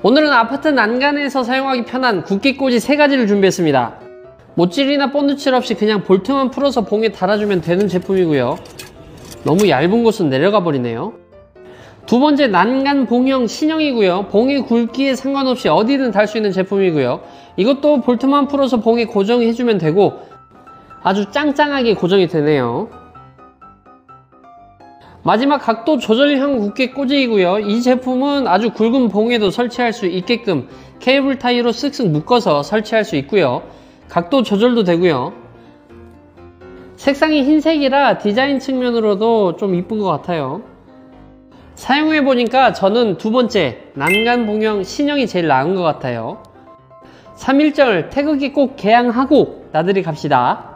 오늘은 아파트 난간에서 사용하기 편한 굵기꽂이 3가지를 준비했습니다. 못질이나 본드칠 없이 그냥 볼트만 풀어서 봉에 달아주면 되는 제품이고요. 너무 얇은 곳은 내려가 버리네요. 두 번째, 난간 봉형 신형이고요. 봉의 굵기에 상관없이 어디든 달 수 있는 제품이고요. 이것도 볼트만 풀어서 봉에 고정해주면 되고 아주 짱짱하게 고정이 되네요. 마지막, 각도 조절형 굵기꽂이이고요. 이 제품은 아주 굵은 봉에도 설치할 수 있게끔 케이블 타이로 쓱쓱 묶어서 설치할 수 있고요. 각도 조절도 되고요. 색상이 흰색이라 디자인 측면으로도 좀 이쁜 것 같아요. 사용해보니까 저는 두 번째, 난간 봉형 신형이 제일 나은 것 같아요. 3.1절 태극기 꼭 개양하고 나들이 갑시다.